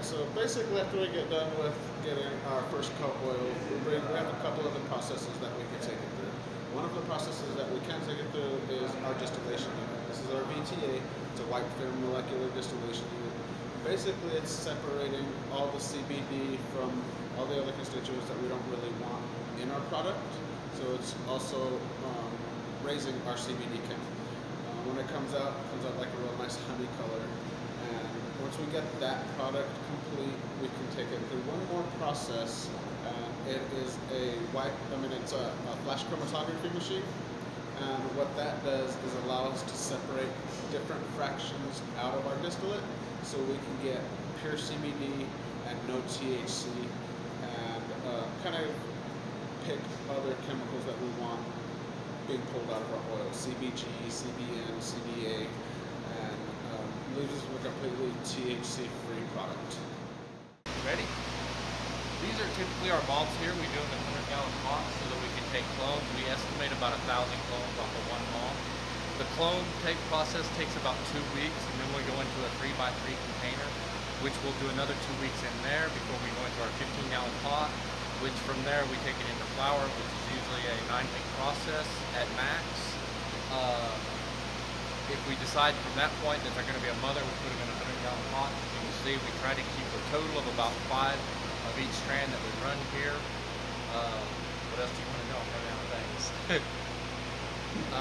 so basically after we get done with getting our first cup oil, we have a couple of the processes that we can take it through. One of the processes that we can take it through is our distillation unit. This is our VTA. It's a white film molecular distillation unit. Basically, it's separating all the CBD from all the other constituents that we don't really want in our product. So it's also raising our CBD count. When it comes out like a real nice honey color. And once we get that product complete, we can take it through one more process. It is it's a flash chromatography machine. And what that does is allow us to separate different fractions out of our distillate, so we can get pure CBD and no THC, and kind of pick other chemicals that we want being pulled out of our oil, CBG, CBN, CBA, and leaves us with a completely THC-free product. Ready? These are typically our malts here. We do them in 100-gallon pots so that we can take clones. We estimate about 1,000 clones off of one malt. The clone process takes about 2 weeks, and then we go into a 3x3 container, which we'll do another 2 weeks in there before we go into our 15-gallon pot, which from there we take it into flour, which is usually a 9-week process at max. If we decide from that point that they're going to be a mother, we put them in a 100-gallon pot. As you can see, we try to keep a total of about 5 of each strand that we run here. What else do you want to know? I'm running out of things.